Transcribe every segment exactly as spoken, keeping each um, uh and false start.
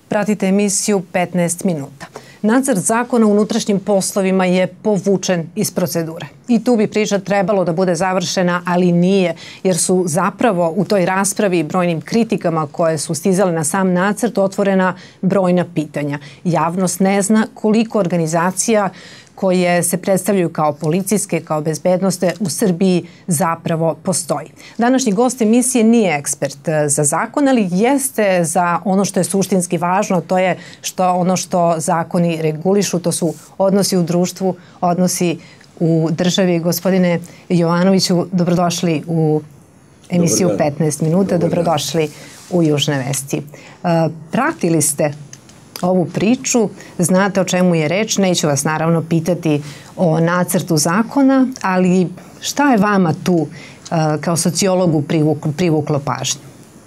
Pratite emisiju petnaest minuta. Nacrt zakona o unutrašnjim poslovima je povučen iz procedure. I tu bi priča trebalo da bude završena, ali nije, jer su zapravo u toj raspravi brojnim kritikama koje su stizale na sam nacrt otvorena brojna pitanja. Javnost ne zna koliko organizacija koje se predstavljaju kao policijske, kao bezbednosne u Srbiji zapravo postoji. Današnji gost emisije nije ekspert za zakon, ali jeste za ono što je suštinski važno, to je što ono što zakoni regulišu, to su odnosi u društvu, odnosi u državi. Gospodine Jovanoviću, dobrodošli u emisiju petnaest minuta, dobrodošli u Južne vesti. Pratili ste ovu priču, znate o čemu je reč, neću vas naravno pitati o nacrtu zakona, ali šta je vama tu kao sociologu privuklo, privuklo pažnju?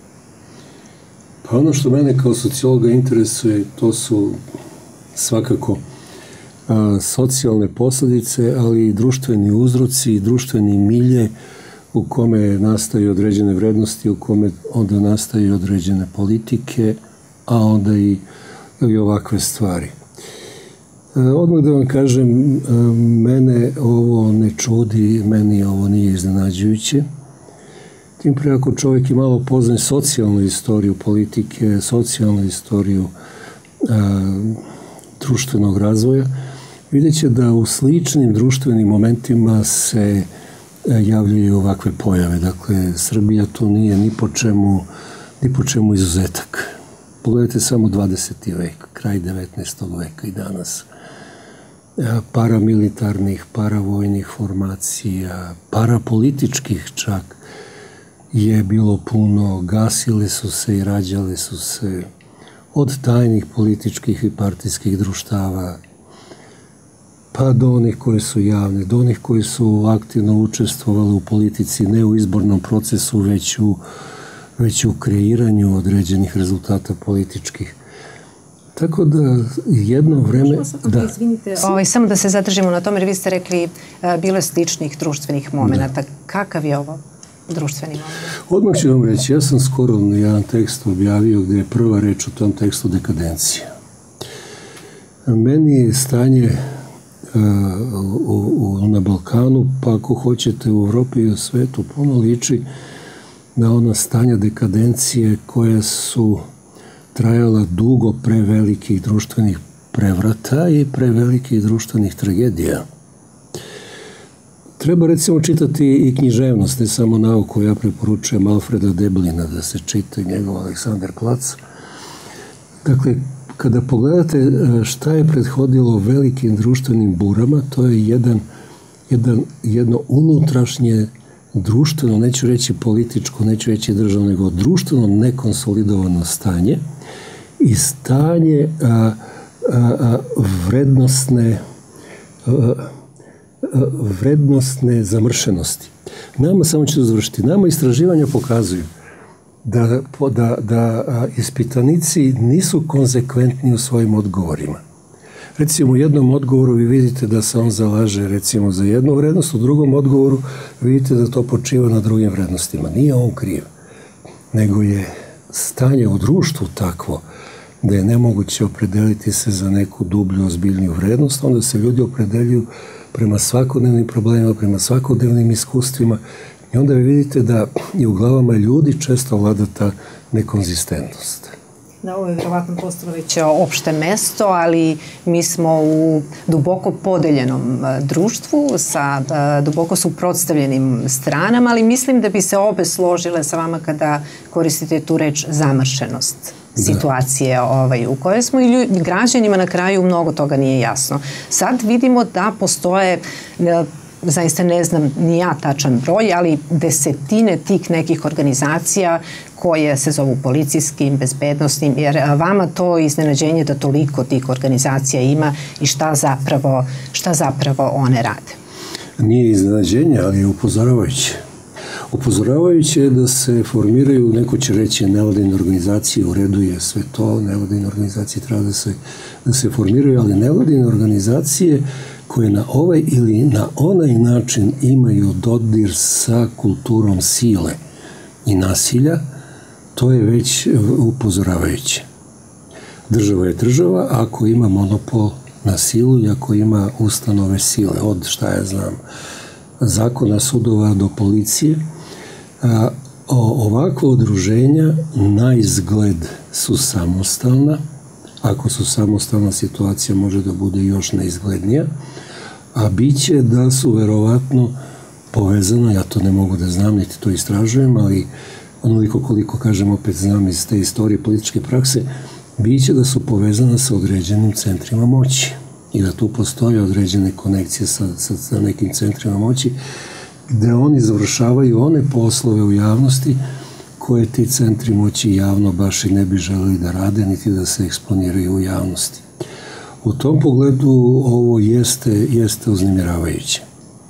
Pa ono što mene kao sociologa interesuje, to su svakako a, socijalne posljedice, ali i društveni uzroci, društveni milje u kome nastaju određene vrednosti, u kome onda nastaju određene politike, a onda i i ovakve stvari. Odmah da vam kažem, mene ovo ne čudi, meni ovo nije iznenađujuće. Tim pre ako čovjek i malo poznaje socijalnu istoriju politike, socijalnu istoriju a, društvenog razvoja, vidjet će da u sličnim društvenim momentima se javljaju ovakve pojave. Dakle, Srbija to nije ni po čemu, ni po čemu izuzetak. Pogledajte samo dvadeseti vek, kraj devetnaestog veka i danas. Paramilitarnih, paravojnih formacija, parapolitičkih čak je bilo puno, gasile su se i rađale su se od tajnih političkih i partijskih društava, pa do onih koje su javne, do onih koji su aktivno učestvovali u politici, ne u izbornom procesu, već u već u kreiranju određenih rezultata političkih. Tako da jedno vreme... Da. Izvinite, ovaj, samo da se zadržimo na tome, jer vi ste rekli uh, bilo je sličnih društvenih momenata. Da. Kakav je ovo društveni moment? Odmah ću vam reći, ja sam skoro jedan tekst objavio gdje je prva reč u tom tekstu dekadencija. Meni je stanje uh, u, u, na Balkanu, pa ako hoćete u Evropi i u svetu, puno liči na ona stanja dekadencije koje su trajala dugo pre velikih društvenih prevrata i pre velikih društvenih tragedija. Treba recimo čitati i književnost, ne samo nauku. Ja preporučujem Alfreda Deblina da se čita njegov Aleksandar Klac. Dakle, kada pogledate šta je prethodilo velikim društvenim burama, to je jedan, jedan, jedno unutrašnje društveno, neću reći političko, neću reći državno, nego društveno nekonsolidovano stanje i stanje a, a, a, vrednostne a, a, vrednostne zamršenosti. Nama, samo ću završiti, nama istraživanja pokazuju da, da, da ispitanici nisu konzekventni u svojim odgovorima. Recimo, u jednom odgovoru vi vidite da se on zalaže recimo za jednu vrednost, u drugom odgovoru vidite da to počiva na drugim vrednostima. Nije on kriv, nego je stanje u društvu takvo da je nemoguće opredeliti se za neku dublju, ozbiljniju vrednost, onda se ljudi opredeljuju prema svakodnevnim problemima, prema svakodnevnim iskustvima i onda vi vidite da i u glavama ljudi često vlada ta nekonzistentnost. Da, ovo je vjerovatno postalo već opšte mesto, ali mi smo u duboko podeljenom društvu sa duboko suprotstavljenim stranama, ali mislim da bi se obe složile sa vama kada koristite tu reč zamršenost situacije ovaj, u kojoj smo i građanima na kraju mnogo toga nije jasno. Sad vidimo da postoje, zaista ne znam ni ja tačan broj, ali desetine tih nekih organizacija koje se zovu policijskim, bezbednosnim, jer vama to iznenađenje da toliko tih organizacija ima i šta zapravo, šta zapravo one rade? Nije iznenađenje, ali je upozoravajuće. Upozoravajuće je da se formiraju, neko će reći, nevladine organizacije, u redu je sve to, nevladine organizacije treba da se, da se formiraju, ali nevladine organizacije koje na ovaj ili na onaj način imaju dodir sa kulturom sile i nasilja, to je već upozoravajuće. Država je država ako ima monopol na silu i ako ima ustanove sile, od šta ja znam, zakona, sudova do policije. A, o, ovakva udruženja na izgled su samostalna. Ako su samostalna, situacija može da bude još neizglednija, a bit će da su verovatno povezana, ja to ne mogu da znam, niti to istražujem, ali onoliko koliko, kažem, opet znam iz te istorije političke prakse, bit će da su povezana sa određenim centrima moći i da tu postoje određene konekcije sa, sa, sa nekim centrima moći, gde oni završavaju one poslove u javnosti koje ti centri moći javno baš i ne bi želeli da rade, niti da se eksponiraju u javnosti. U tom pogledu ovo jeste, jeste uznemiravajuće.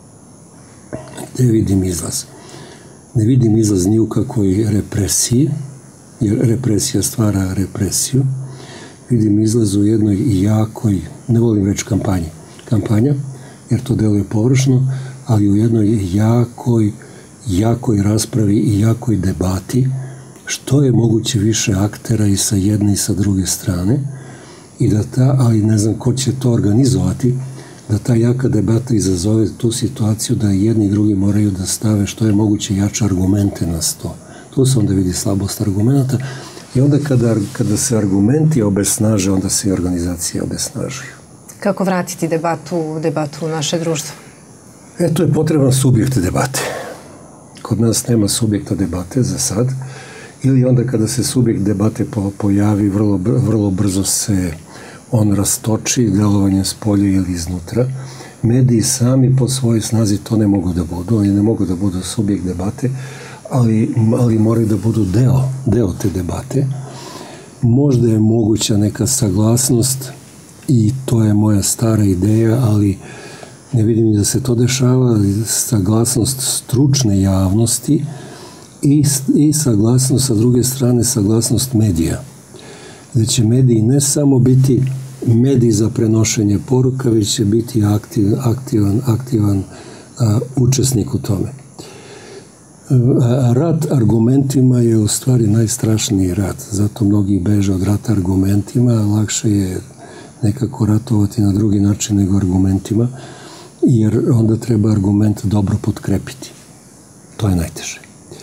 Gde vidim izlaz? Ne vidim izlaz ni u kakvoj represiji, jer represija stvara represiju. Vidim izlaz u jednoj jakoj, ne volim reći kampanji, kampanja, jer to deluje površno, ali u jednoj jakoj, jakoj raspravi i jakoj debati, što je moguće više aktera i sa jedne i sa druge strane, i da ta, ali ne znam ko će to organizovati, da ta jaka debata izazove tu situaciju da jedni i drugi moraju da stave što je moguće jače argumente na sto. Tu se onda vidi slabost argumenta i onda kada, kada se argumenti obesnaže, onda se i organizacije obesnažuju. Kako vratiti debatu, debatu u naše društvo? E, to je potreban subjekt debate. Kod nas nema subjekta debate za sad, ili onda kada se subjekt debate pojavi, vrlo, vrlo brzo se on rastoči delovanjem s polja ili iznutra. Mediji sami po svojoj snazi to ne mogu da budu, oni ne mogu da budu subjekt debate, ali, ali moraju da budu deo, deo te debate. Možda je moguća neka saglasnost i to je moja stara ideja, ali ne vidim ni da se to dešava, saglasnost stručne javnosti i, i saglasnost, sa druge strane, saglasnost medija. Gde će mediji ne samo biti mediji za prenošenje poruka, već će biti aktiv, aktivan, aktivan a, učesnik u tome. A, rat argumentima je u stvari najstrašniji rat, zato mnogi beže od rata argumentima, lakše je nekako ratovati na drugi način nego argumentima, jer onda treba argument dobro potkrepiti. To je najteže.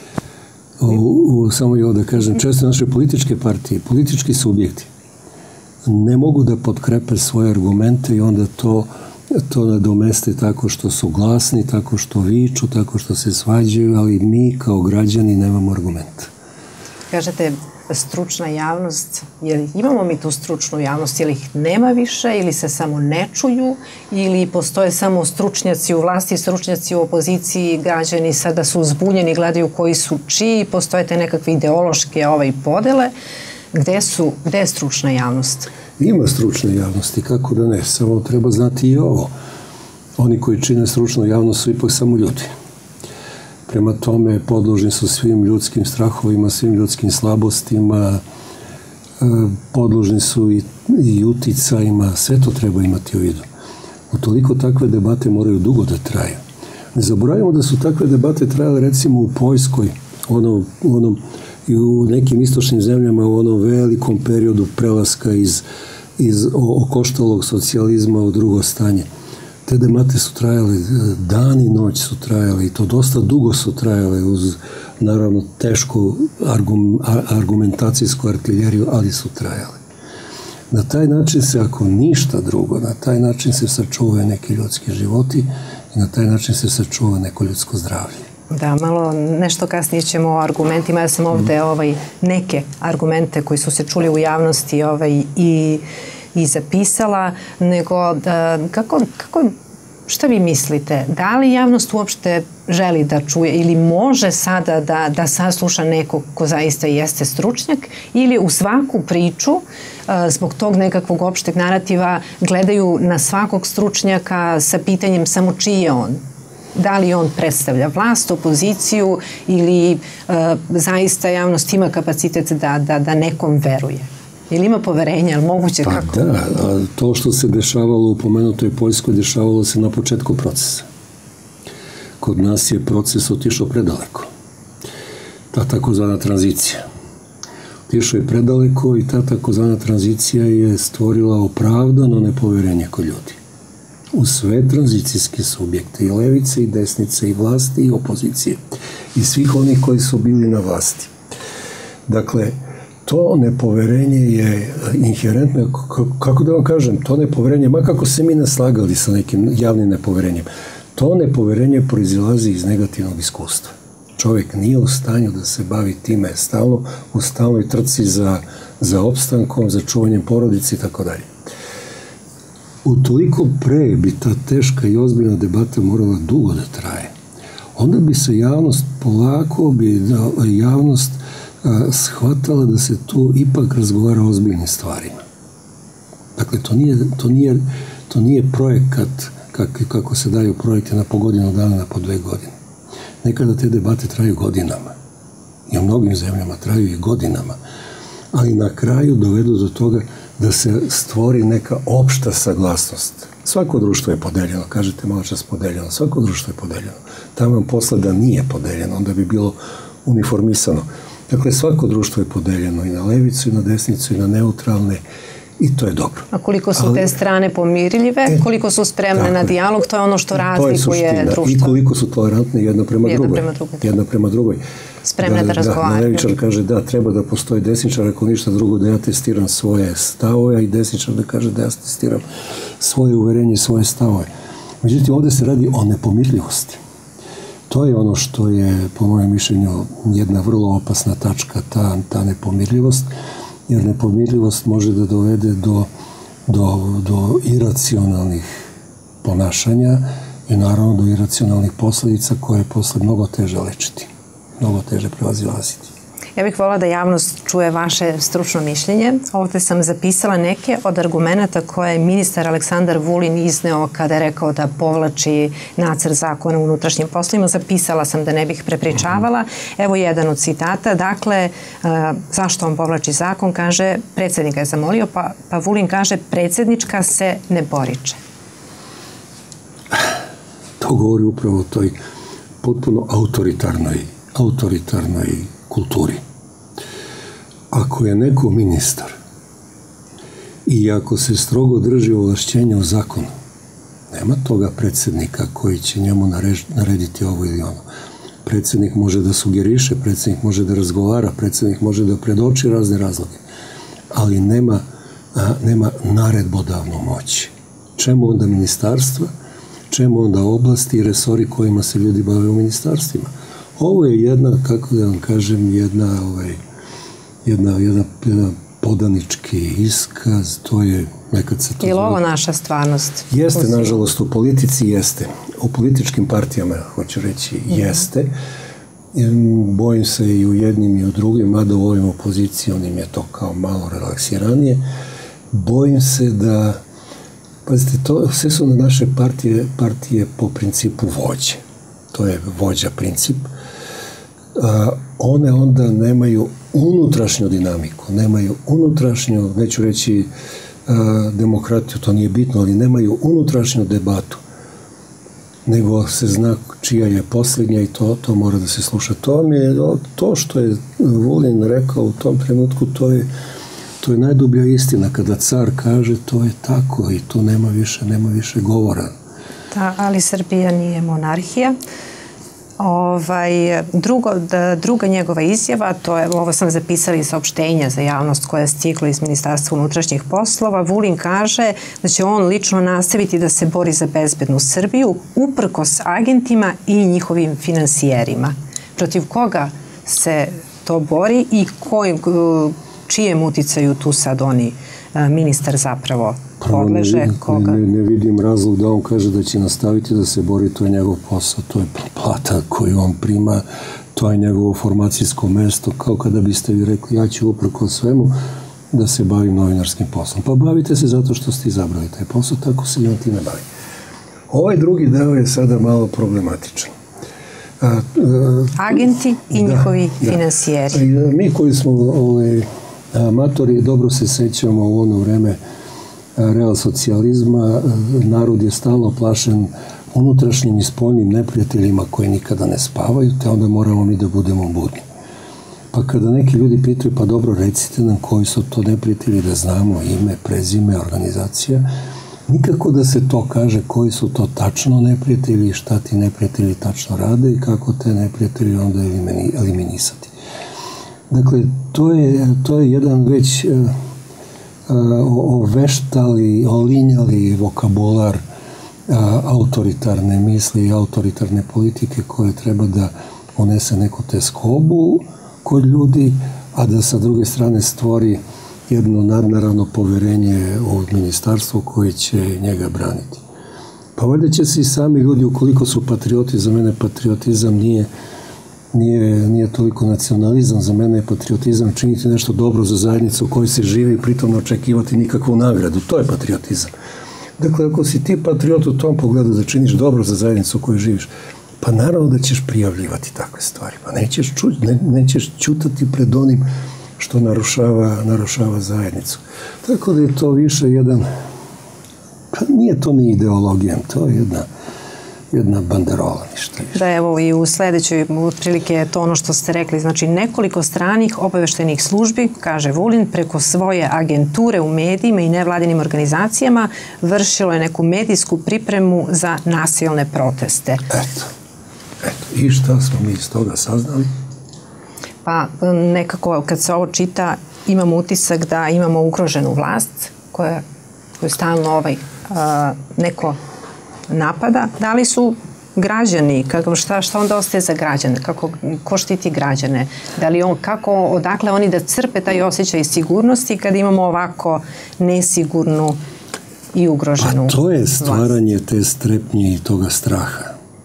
U, u, samo i ovo da kažem, često naše političke partije, politički subjekti ne mogu da potkrepe svoje argumente i onda to, to nadomeste tako što su glasni, tako što viču, tako što se svađaju, ali mi kao građani nemamo argumenta. Kažete, stručna javnost, jel imamo mi tu stručnu javnost, jel ih nema više ili se samo ne čuju ili postoje samo stručnjaci u vlasti, stručnjaci u opoziciji, građani sada su zbunjeni, gledaju koji su čiji, postoje te nekakve ideološke ovaj, podele. Gde su, gde je stručna javnost? Ima stručne javnosti, kako da ne, samo treba znati i ovo. Oni koji čine stručnu javnost su ipak samo ljudi. Prema tome, podložni su svim ljudskim strahovima, svim ljudskim slabostima, podložni su i, i uticajima, sve to treba imati u vidu. Utoliko takve debate moraju dugo da traju. Ne zaboravimo da su takve debate trajale recimo u Poljskoj, ono, onom, i u nekim istočnim zemljama u onom velikom periodu prelaska iz, iz okoštalog socijalizma u drugo stanje. Te debate su trajale, dan i noć su trajale i to dosta dugo su trajale uz, naravno, tešku argum, argumentacijsku artiljeriju, ali su trajale. Na taj način se, ako ništa drugo, na taj način se sačuvaju neki ljudski životi i na taj način se sačuva neko ljudsko zdravlje. Da, malo nešto kasnije ćemo o argumentima. Ja sam ovde ovaj, neke argumente koji su se čuli u javnosti ovaj, i i zapisala, nego da, kako, kako, šta vi mislite? Da li javnost uopšte želi da čuje ili može sada da, da sasluša nekog ko zaista jeste stručnjak ili u svaku priču zbog tog nekakvog opšteg narativa gledaju na svakog stručnjaka sa pitanjem samo čiji je on? Da li on predstavlja vlast, opoziciju ili uh, zaista javnost ima kapacitet da, da, da nekom veruje? Ili ima poverenja, ali moguće pa kako? Pa da, a to što se dešavalo u pomenutoj Poljskoj dešavalo se na početku procesa. Kod nas je proces otišao predaleko. Ta takozvana tranzicija. Tišao je predaleko i ta takozvana tranzicija je stvorila opravdano nepoverenje kod ljudi. U sve tranzicijske subjekte, i levice, i desnice, i vlasti, i opozicije. I svih onih koji su bili na vlasti. Dakle, to nepoverenje je inherentno, kako da vam kažem, to nepoverenje, ma kako se mi naslagali sa nekim javnim nepoverenjem, to nepoverenje proizilazi iz negativnog iskustva. Čovjek nije u stanju da se bavi time stalno, u stalnoj trci za, za opstankom, za čuvanjem porodice i tako dalje. Utoliko pre bi ta teška i ozbiljna debata morala dugo da traje. Onda bi se javnost polako, bi javnost a, shvatala da se tu ipak razgovara o ozbiljnim stvarima. Dakle, to nije, to nije, to nije projekat kak, kako se daju projekte na po godinu dana, na po dve godine. Nekada te debate traju godinama. I u mnogim zemljama traju i godinama. Ali na kraju dovedu do toga da se stvori neka opšta saglasnost. Svako društvo je podeljeno, kažete malo čas podeljeno, svako društvo je podeljeno. Tamo vam posle da nije podeljeno, onda bi bilo uniformisano. Dakle, svako društvo je podeljeno i na levicu, i na desnicu, i na neutralne, i to je dobro. A koliko su te strane pomirljive, e, koliko su spremne tako, na dijalog, to je ono što razlikuje društvo. I koliko su tolerantne jedna prema jedna drugoj. Prema drugoj. Jedna prema drugoj. Spremne da, da razgovaraju. Da, levičar kaže da, treba da postoji desničar, ako ništa drugo da ja testiram svoje stavove, i desničar da kaže da ja testiram svoje uverenje i svoje stavove. Međutim, ovdje se radi o nepomirljivosti. To je ono što je, po mojem mišljenju, jedna vrlo opasna tačka, ta, ta nepomirljivost, jer nepomirljivost može da dovede do, do, do iracionalnih ponašanja i naravno do iracionalnih posljedica koje je posle mnogo teže lečiti, mnogo teže prevazilaziti. Ja bih volila da javnost čuje vaše stručno mišljenje. Ovdje sam zapisala neke od argumenta koje je ministar Aleksandar Vulin izneo kada je rekao da povlači nacrt zakona o unutrašnjim poslovima. Zapisala sam da ne bih prepričavala. Evo jedan od citata. Dakle, zašto on povlači zakon? Kaže, predsjednik ga je zamolio, pa, pa Vulin kaže, predsjednička se ne poriče. To govori upravo o toj potpuno autoritarnoj, autoritarnoj kulturi. Ako je neko ministar i ako se strogo drži ovlašćenja u zakonu, nema toga predsjednika koji će njemu narediti ovo ili ono. Predsjednik može da sugeriše, predsjednik može da razgovara, predsjednik može da predoči razne razloge, ali nema, a, nema naredbodavnu moć. Čemu onda ministarstva? Čemu onda oblasti i resori kojima se ljudi bave u ministarstvima? Ovo je jedna, kako da vam kažem, jedna, ovaj, jedna, jedna, jedna podanički iskaz, to je nekad se to... Je li ovo naša stvarnost? Jeste, nažalost, u politici jeste. U političkim partijama, hoću reći, jeste. Bojim se i u jednim i u drugim, mada u ovim opozicijom je to kao malo relaksiranije. Bojim se da, pazite, to sve su na naše partije, partije po principu vođe. To je vođa princip. A, one onda nemaju unutrašnju dinamiku, nemaju unutrašnju, neću reći a, demokratiju, to nije bitno, ali nemaju unutrašnju debatu, nego se zna čija je posljednja i to, to mora da se sluša. To mi je, to što je Vulin rekao u tom trenutku, to je, to je najdublja istina. Kada car kaže, to je tako i tu nema više, nema više govora. Da, ali Srbija nije monarhija. Ovaj, drugo, da, druga njegova izjava, to je, ovo sam zapisala iz saopštenja za javnost koja je stigla iz Ministarstva unutrašnjih poslova. Vulin kaže da će on lično nastaviti da se bori za bezbednu Srbiju uprkos agentima i njihovim finansijerima. Protiv koga se to bori i kojim, čijem uticaju tu sad oni ministar zapravo podleže? Koga? Ne, ne vidim razlog da on kaže da će nastaviti da se bori, to je njegov posao, to je plata koju on prima, to je njegovo formacijsko mesto, kao kada biste vi rekli ja ću uprkos svemu da se bavim novinarskim poslom. Pa bavite se zato što ste izabrali taj posao, tako se i on time bavi. Ovaj drugi deo je sada malo problematičan. A, a, Agenti i da, njihovi da. finansijeri. Mi koji smo ovaj, amatori, dobro se sećamo u ono vreme real socijalizma, narod je stalno plašen unutrašnjim i spoljnim neprijateljima koji nikada ne spavaju, te onda moramo mi da budemo budni. Pa kada neki ljudi pitaju, pa dobro, recite nam koji su to neprijatelji, da znamo ime, prezime, organizacija, nikako da se to kaže koji su to tačno neprijatelji, šta ti neprijatelji tačno rade i kako te neprijatelji onda eliminisati. Dakle, to je, to je jedan već uh, oveštali, olinjali vokabular uh, autoritarne misli i autoritarne politike koje treba da unese neku teskobu kod ljudi, a da sa druge strane stvori jedno nadnaravno poverenje u ministarstvu koje će njega braniti. Pa valjda će se i sami ljudi, ukoliko su patrioti, za mene patriotizam nije, nije, nije toliko nacionalizam, za mene je patriotizam činiti nešto dobro za zajednicu u kojoj se živi i pritom ne očekivati nikakvu nagradu. To je patriotizam. Dakle, ako si ti patriot u tom pogledu da činiš dobro za zajednicu u kojoj živiš, pa naravno da ćeš prijavljivati takve stvari. Pa nećeš, ču, ne, nećeš ćutati pred onim što narušava, narušava zajednicu. Tako da je to više jedan, pa nije to ni ideologija, to je jedna, jedna banderola, ništa više. Da, evo i u sledećoj otprilike je to ono što ste rekli, znači nekoliko stranih obaveštajnih službi, kaže Vulin, preko svoje agenture u medijima i nevladinim organizacijama vršilo je neku medijsku pripremu za nasilne proteste. Eto, eto. I šta smo mi iz toga saznali? Pa nekako kad se ovo čita imamo utisak da imamo ugroženu vlast koja, koju stalno ovaj, a, neko napada. Da li su građani, kako, šta, šta onda ostaje za građane? Kako, ko štiti građane? Da li on, kako, odakle oni da crpe taj osjećaj sigurnosti kad imamo ovako nesigurnu i ugroženu vlast? A to je stvaranje te strepnje i toga straha.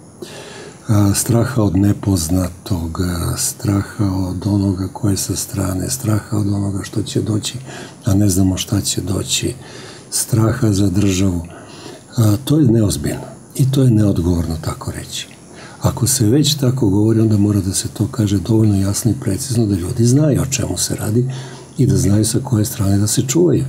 Straha od nepoznatog, straha od onoga koje sa strane, straha od onoga što će doći, a ne znamo šta će doći, straha za državu. A, to je neozbiljno i to je neodgovorno tako reći. Ako se već tako govori, onda mora da se to kaže dovoljno jasno i precizno da ljudi znaju o čemu se radi i da znaju sa koje strane da se čuvaju.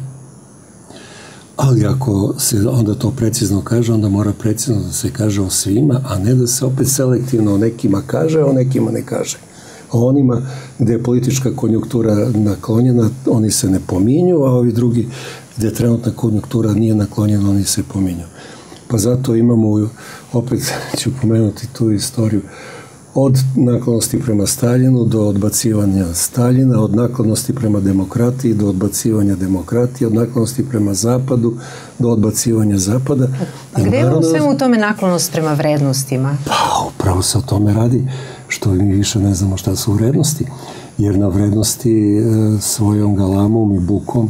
Ali ako se onda to precizno kaže, onda mora precizno da se kaže o svima, a ne da se opet selektivno o nekima kaže, a o nekima ne kaže. O onima gde je politička konjunktura naklonjena, oni se ne pominju, a ovi drugi gde trenutna konjunktura nije naklonjena, oni se pominju. Pa zato imamo, opet ću pomenuti tu istoriju, od naklonosti prema Staljinu do odbacivanja Staljina, od naklonosti prema demokratiji do odbacivanja demokratije, od naklonosti prema Zapadu do odbacivanja Zapada. A gde je u svemu tome naklonost prema vrednostima? Pa, upravo se o tome radi, što mi više ne znamo šta su vrednosti. Jer na vrednosti svojom galamom i bukom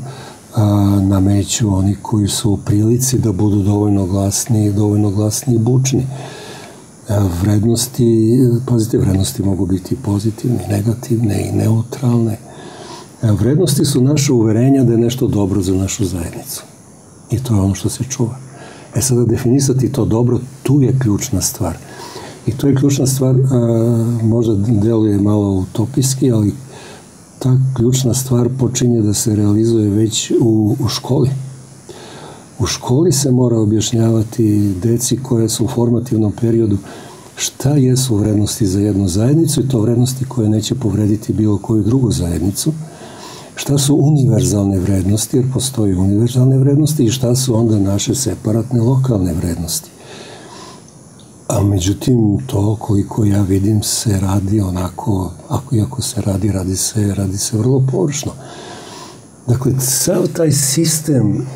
nameću oni koji su u prilici da budu dovoljno glasni, dovoljno glasni i bučni. Vrednosti, pazite, vrednosti mogu biti pozitivne, negativne i neutralne. Vrednosti su naše uverenja da je nešto dobro za našu zajednicu. I to je ono što se čuva. E sada definisati to dobro, tu je ključna stvar. I to je ključna stvar, možda deluje malo utopijski, ali ta ključna stvar počinje da se realizuje već u, u školi. U školi se mora objašnjavati deci koje su u formativnom periodu šta jesu vrednosti za jednu zajednicu i to vrednosti koje neće povrediti bilo koju drugu zajednicu, šta su univerzalne vrednosti, jer postoji univerzalne vrednosti i šta su onda naše separatne lokalne vrednosti. A međutim, to koliko ja vidim se radi onako, ako iako se radi, radi se, radi se vrlo površno. Dakle, sav taj sistem,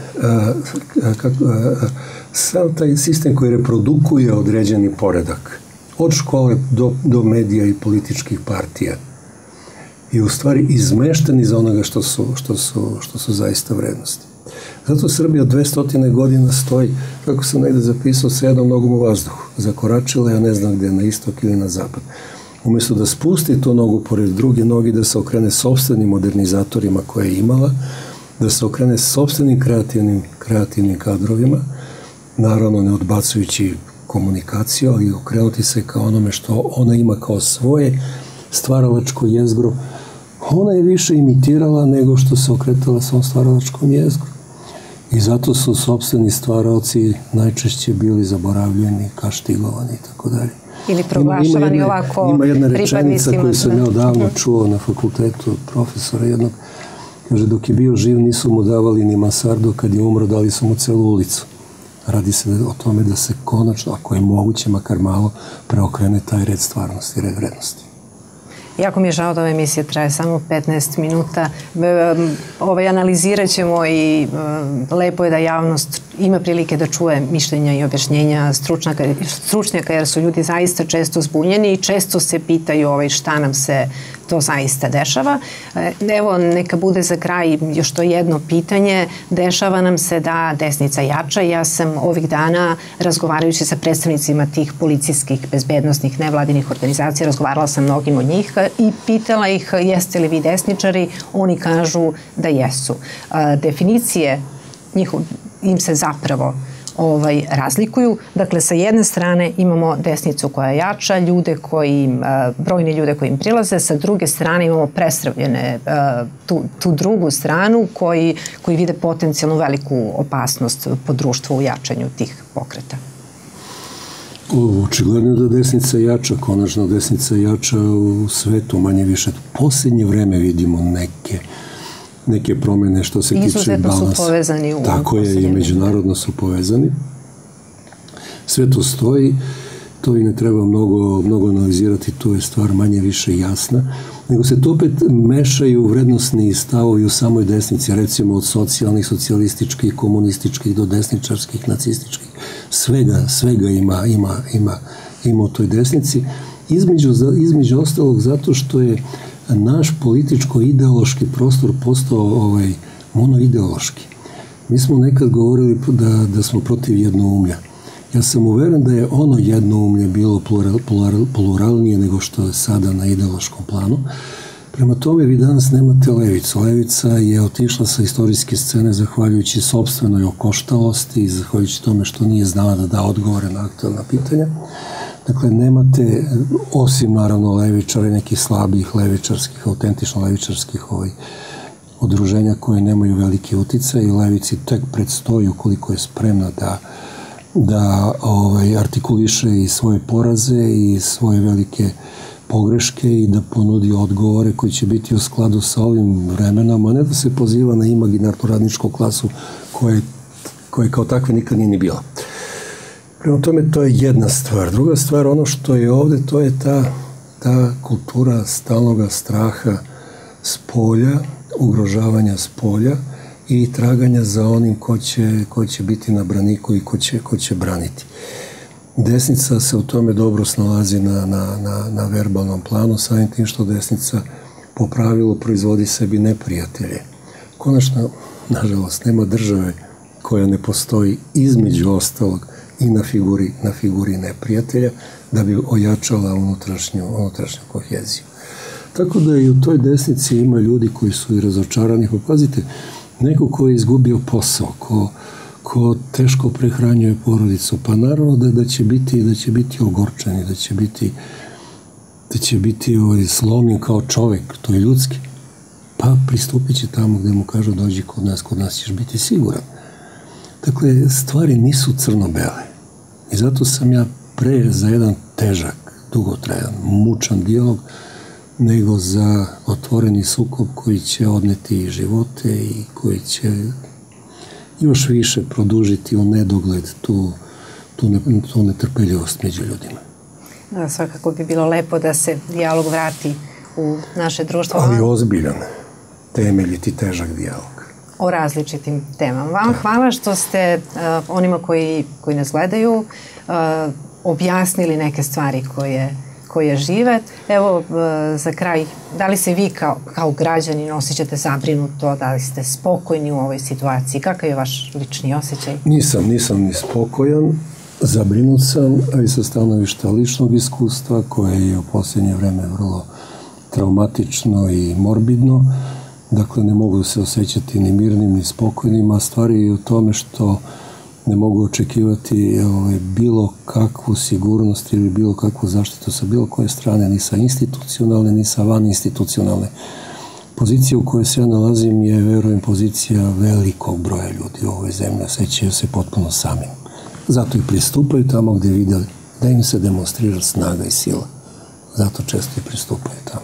sav taj sistem koji reprodukuje određeni poredak, od škole do, do medija i političkih partija, je u stvari izmešten iz onoga što su, što su, što su zaista vrednosti. Zato Srbija dvestotine godina stoji, kako sam negde zapisao, sa jednom nogom u vazduhu. Zakoračila, ja ne znam gde, na istok ili na zapad. Umjesto da spusti tu nogu pored druge nogi, da se okrene sopstvenim modernizatorima koje je imala, da se okrene sopstvenim kreativnim, kreativnim kadrovima, naravno ne odbacujući komunikaciju, ali okrenuti se kao onome što ona ima kao svoje stvaralačko jezgro. Ona je više imitirala nego što se okretala svom stvaralačkom jezgru. I zato su sopstveni stvaralci najčešće bili zaboravljeni, kaštigovani i tako dalje. Ili proglašavani ovako ima jedna rečenica pripadnicima. koju sam ja odavno čuo na fakultetu od profesora jednog. Kaže, dok je bio živ nisu mu davali ni mansardu, kad je umro dali su mu celu ulicu. Radi se o tome da se konačno, ako je moguće, makar malo, preokrene taj red stvarnosti, red vrednosti. Jako mi je žao da ova emisija traje samo petnaest minuta. Ovaj, analizirat ćemo i lepo je da javnost ima prilike da čuje mišljenja i objašnjenja stručnjaka, stručnjaka jer su ljudi zaista često zbunjeni i često se pitaju ovaj, šta nam se to zaista dešava. Evo, neka bude za kraj još to jedno pitanje. Dešava nam se da desnica jača. Ja sam ovih dana, razgovarajući sa predstavnicima tih policijskih, bezbednostnih, nevladinih organizacija, razgovarala sam mnogim od njih i pitala ih jeste li vi desničari. Oni kažu da jesu. Definicije njihov, im se zapravo ovaj, razlikuju. Dakle, sa jedne strane imamo desnicu koja jača, ljude koji, brojni ljude koji im prilaze, sa druge strane imamo presravljene tu, tu drugu stranu koji, koji vide potencijalnu veliku opasnost po društvu u jačanju tih pokreta. Očigledno da desnica jača, konačno desnica jača u svetu, manje više. U posljednje vreme vidimo neke neke promjene što se tiče balansa. Izuzetno su povezani u... Tako je, i međunarodno su povezani. Sve to stoji, to i ne treba mnogo, mnogo analizirati, to je stvar manje više jasna, nego se to opet mešaju vrednostni stavovi u samoj desnici, recimo od socijalnih, socijalističkih, komunističkih do desničarskih, nacističkih. Svega, svega ima, ima, ima, ima u toj desnici. Između, između ostalog zato što je naš političko-ideološki prostor postao ovaj, monoideološki. Mi smo nekad govorili da, da smo protiv jednoumlja. Ja sam uveren da je ono jednoumlje bilo plural, plural, pluralnije nego što je sada na ideološkom planu. Prema tome vi danas nemate levicu. Levica je otišla sa istorijske scene zahvaljujući sopstvenoj okoštalosti i zahvaljujući tome što nije znala da da odgovore na aktualna pitanja. Dakle, nemate, osim naravno levičara i nekih slabih levičarskih, autentično levičarskih ovaj, udruženja koje nemaju veliki uticaj i levici tek predstoji ukoliko je spremna da, da ovaj, artikuliše i svoje poraze i svoje velike pogreške i da ponudi odgovore koji će biti u skladu sa ovim vremenom, a ne da se poziva na imaginarnu radničku klasu koje, koje kao takve nikad nije ni bila. Prema tome, to je jedna stvar. Druga stvar, ono što je ovde, to je ta, ta kultura stalnoga straha s polja, ugrožavanja s polja i traganja za onim ko će, ko će biti na braniku i ko će, ko će braniti. Desnica se u tome dobro snalazi na, na, na, na verbalnom planu, samim tim što desnica po pravilu proizvodi sebi neprijatelje. Konačno, nažalost, nema države koja ne postoji između ostalog i na figuri, na figuri neprijatelja da bi ojačala unutrašnju, unutrašnju koheziju. Tako da i u toj desnici ima ljudi koji su i razočarani. Pa pazite, neko ko je izgubio posao, ko, ko teško prehranjuje porodicu, pa naravno da, da će biti, da će biti ogorčeni, da će biti, da će biti ovaj, slomljen kao čovek, to je ljudski. Pa pristupit će tamo gde mu kažu dođi kod nas, kod nas ćeš biti siguran. Dakle, stvari nisu crno-bele. I zato sam ja pre za jedan težak, dugotrajan, mučan dijalog, nego za otvoreni sukob koji će odneti živote i koji će još više produžiti u nedogled tu, tu, ne, tu netrpeljivost među ljudima. Da, svakako bi bilo lepo da se dijalog vrati u naše društvo. Ali ozbiljan, temeljiti težak dijalog. O različitim temama. Vam hvala što ste uh, onima koji, koji nas gledaju uh, objasnili neke stvari koje, koje žive. Evo, uh, za kraj, da li se vi kao, kao građanin osjećate zabrinuto, da li ste spokojni u ovoj situaciji? Kakav je vaš lični osjećaj? Nisam, nisam ni spokojan. Zabrinut sam, a i sa stanovišta ličnog iskustva, koje je u posljednje vreme vrlo traumatično i morbidno. Dakle, ne mogu se osjećati ni mirnim, ni spokojnim, a stvari je u tome što ne mogu očekivati ovaj, bilo kakvu sigurnost ili bilo kakvu zaštitu sa bilo koje strane, ni sa institucionalne, ni sa van institucionalne. Pozicija u kojoj se ja nalazim je, verujem, pozicija velikog broja ljudi u ovoj zemlji, osjećaju se potpuno samim. Zato i pristupaju tamo gde vide, da im se demonstrira snaga i sila. Zato često i pristupaju tamo.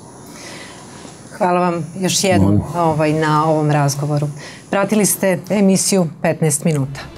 Hvala vam još jednom ovaj, na ovom razgovoru. Pratili ste emisiju petnaest minuta.